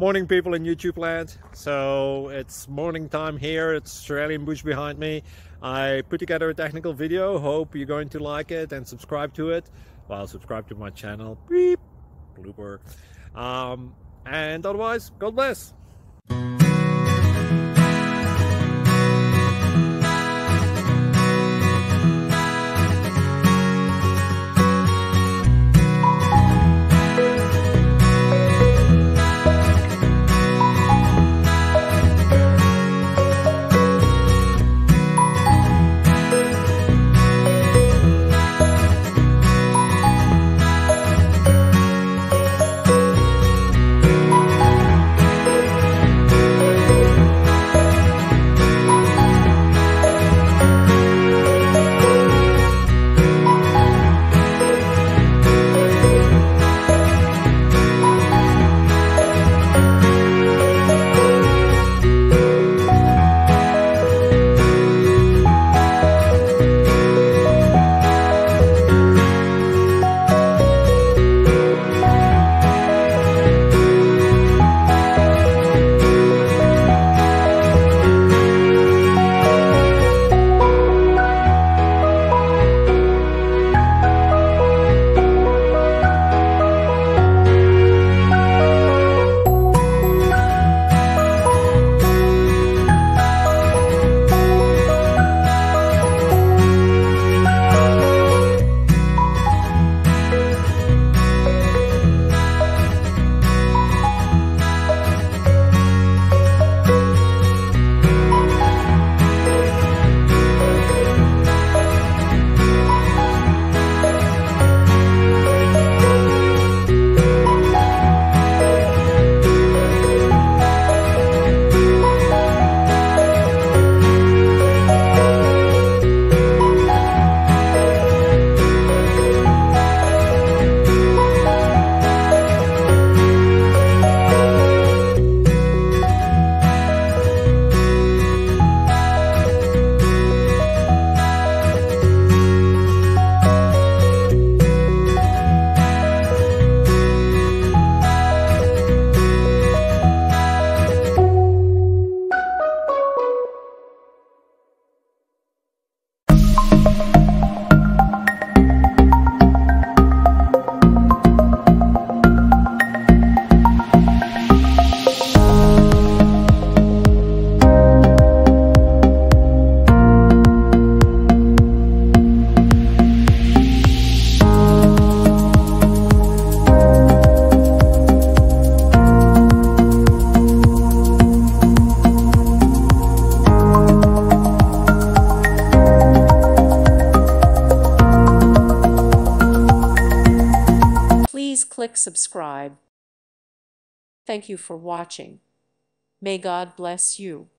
Morning, people in YouTube land. So it's morning time here. It's Australian bush behind me. I put together a technical video. Hope you're going to like it and subscribe to it. Well, subscribe to my channel. Beep. Blooper. And otherwise, God bless. Please click subscribe. Thank you for watching. May God bless you.